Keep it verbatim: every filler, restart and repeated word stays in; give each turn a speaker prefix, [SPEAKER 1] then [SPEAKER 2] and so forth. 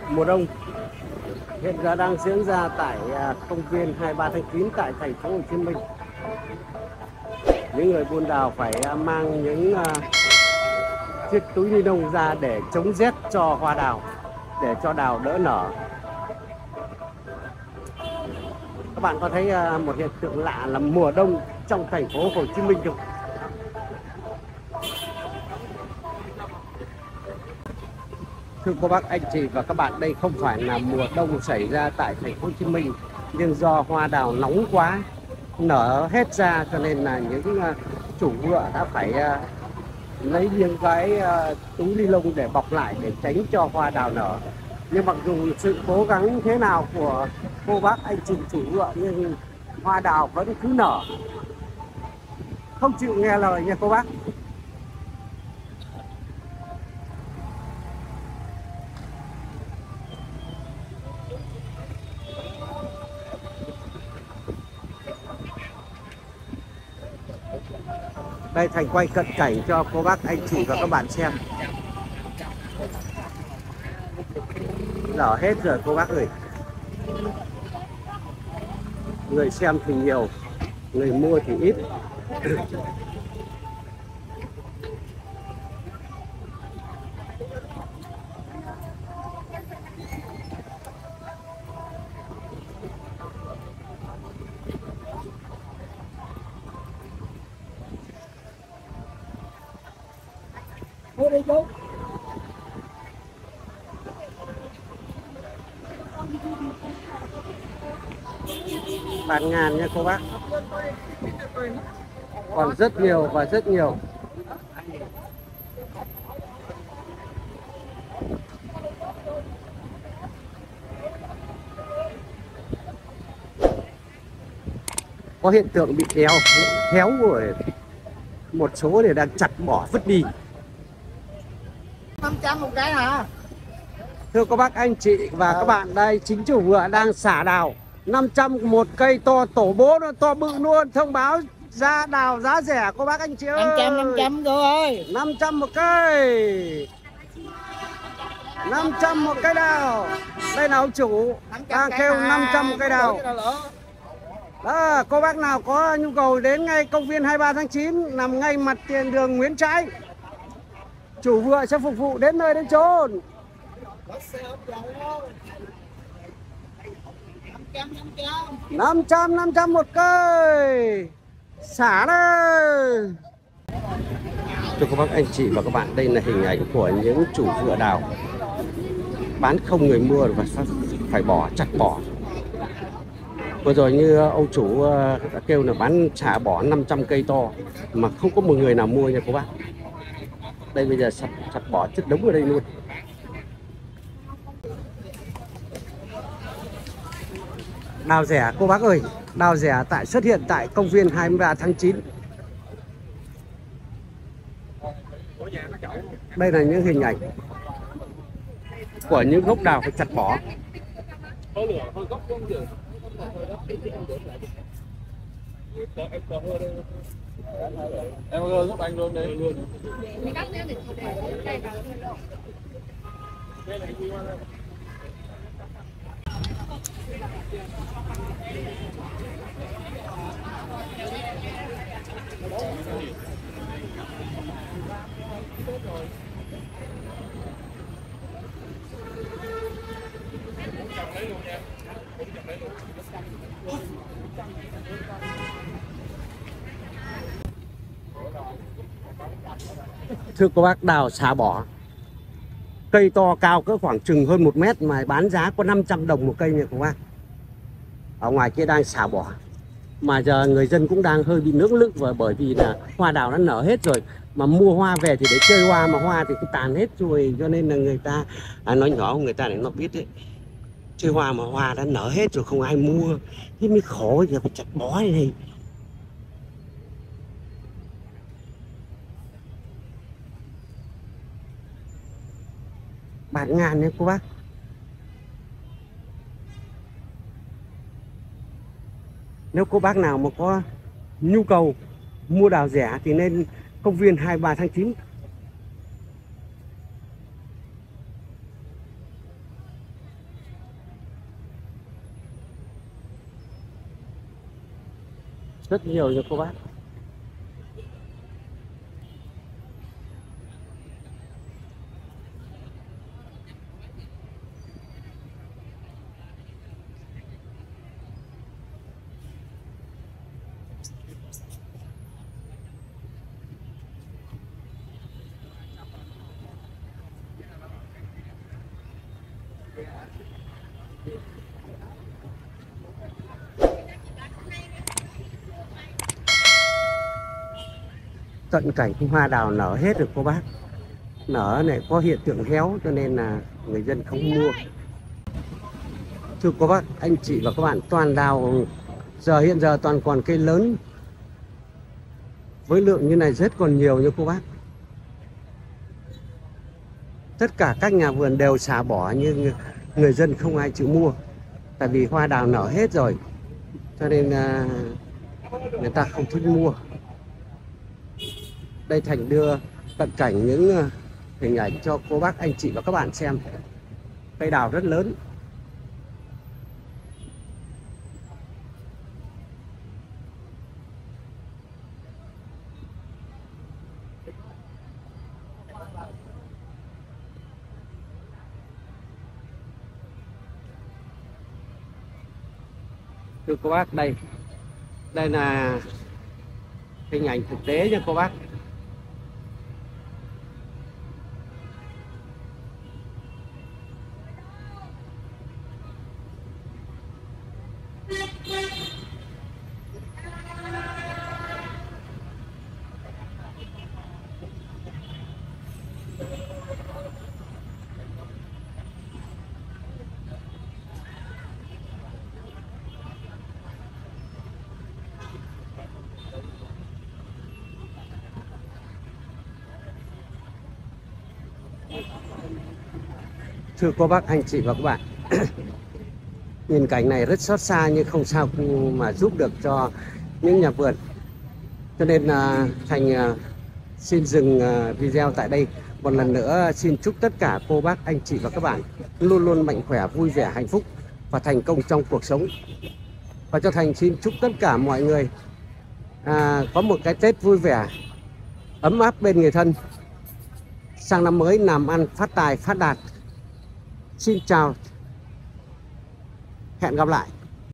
[SPEAKER 1] mùa đông hiện giờ đang diễn ra tại công viên hai mươi ba tháng chín tại thành phố Hồ Chí Minh. Những người buôn đào phải mang những chiếc túi ni lông ra để chống rét cho hoa đào, để cho đào đỡ nở. Các bạn có thấy một hiện tượng lạ là mùa đông trong thành phố Hồ Chí Minh không? Thưa cô bác, anh chị và các bạn, đây không phải là mùa đông xảy ra tại thành phố Hồ Chí Minh, nhưng do hoa đào nóng quá nở hết ra cho nên là những chủ vựa đã phải lấy những cái túi ni lông để bọc lại để tránh cho hoa đào nở. Nhưng mặc dù sự cố gắng thế nào của cô bác anh chị chủ vựa nhưng hoa đào vẫn cứ nở, không chịu nghe lời nha cô bác. Đây Thành quay cận cảnh cho cô bác anh chị và các bạn xem. Nở hết rồi cô bác ơi. Người xem thì nhiều, người mua thì ít.
[SPEAKER 2] Mua đi chú.
[SPEAKER 1] Bạt ngàn nha cô bác. Còn rất nhiều và rất nhiều. Có hiện tượng bị kéo héo rồi, một số thì đang chặt bỏ vứt đi.
[SPEAKER 2] năm trăm một cái hả?
[SPEAKER 1] Thưa các bác anh chị và các bạn, đây chính chủ vựa đang xả đào năm trăm một cây to, tổ bố nó to bự luôn. Thông báo giá đào giá rẻ cô bác anh chị ơi.
[SPEAKER 2] năm trăm năm trăm cô ơi.
[SPEAKER 1] năm trăm một cây. năm trăm một cây đào. Đây là ông chủ đang kêu năm trăm một cây đào. Đó, cô bác nào có nhu cầu đến ngay công viên hai mươi ba tháng chín, nằm ngay mặt tiền đường Nguyễn Trãi. Chủ vựa sẽ phục vụ đến nơi đến chốn. năm trăm năm trăm một cây. Xả đây. Thưa các bác anh chị và các bạn, đây là hình ảnh của những chủ vựa đào bán không người mua và phải bỏ, chặt bỏ. Vừa rồi như ông chủ đã kêu là bán xả bỏ năm trăm cây to mà không có một người nào mua nha cô bác. Đây bây giờ chặt, chặt bỏ chất đống ở đây luôn. Đào rẻ cô bác ơi, đào rẻ tại xuất hiện tại công viên hai mươi ba tháng chín. Đây là những hình ảnh của những gốc đào phải chặt bỏ.
[SPEAKER 3] Em ơi, giúp anh luôn đi.
[SPEAKER 1] Thưa cô bác, đào xả bỏ cây to cao cỡ khoảng chừng hơn một mét mà bán giá có năm trăm đồng một cây nha cô bác. Ở ngoài kia đang xả bỏ. Mà giờ người dân cũng đang hơi bị nước lựng và bởi vì là hoa đào nó nở hết rồi. Mà mua hoa về thì để chơi hoa mà hoa thì cứ tàn hết rồi. Cho nên là người ta à, nói nhỏ người ta để nó biết đấy. Chơi hoa mà hoa đã nở hết rồi không ai mua. Thế mới khổ, giờ phải chặt bỏ này. Bạt ngàn nha cô bác. Nếu cô bác nào mà có nhu cầu mua đào rẻ thì nên công viên hai mươi ba tháng chín. rất nhiều nha cô bác. Tận cảnh hoa đào nở hết rồi cô bác. Nở này có hiện tượng héo cho nên là người dân không mua. Thưa cô bác, anh chị và các bạn, toàn đào giờ hiện giờ toàn còn cây lớn với lượng như này rất còn nhiều nha cô bác. Tất cả các nhà vườn đều xả bỏ nhưng người dân không ai chịu mua. Tại vì hoa đào nở hết rồi cho nên người ta không thích mua. Đây Thành đưa tận cảnh những hình ảnh cho cô bác, anh chị và các bạn xem. Cây đào rất lớn. Thưa cô bác, đây đây là hình ảnh thực tế nha cô bác. Thưa cô bác, anh chị và các bạn, nhìn cảnh này rất xót xa nhưng không sao mà giúp được cho những nhà vườn. Cho nên là Thành xin dừng video tại đây. Một lần nữa xin chúc tất cả cô bác, anh chị và các bạn luôn luôn mạnh khỏe, vui vẻ, hạnh phúc và thành công trong cuộc sống. Và cho Thành xin chúc tất cả mọi người à, có một cái Tết vui vẻ, ấm áp bên người thân. Sang năm mới làm ăn phát tài, phát đạt. Xin chào, hẹn gặp lại.